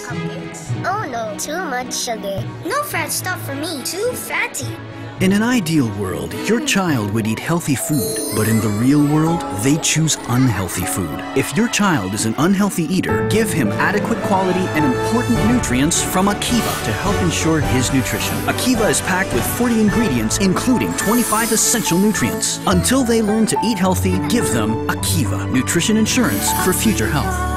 cupcakes. Oh no, too much sugar. No fat stuff for me, too fatty. In an ideal world, your child would eat healthy food, but in the real world, they choose unhealthy food. If your child is an unhealthy eater, give him adequate quality and important nutrients from Aqiva to help ensure his nutrition. Aqiva is packed with 40 ingredients, including 25 essential nutrients. Until they learn to eat healthy, give them Aqiva, nutrition insurance for future health.